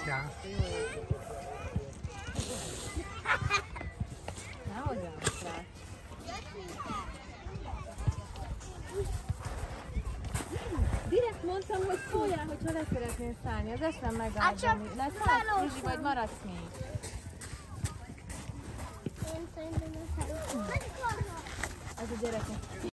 mászkál. Nehogy állsz rá. Direkt mondtam, hogy szóljál, hogyha le szeretnél szállni. Az eszem megállni. Leszállsz, Zsuzsi, vagy maradsz még? Én szerintem Ez a gyerekek.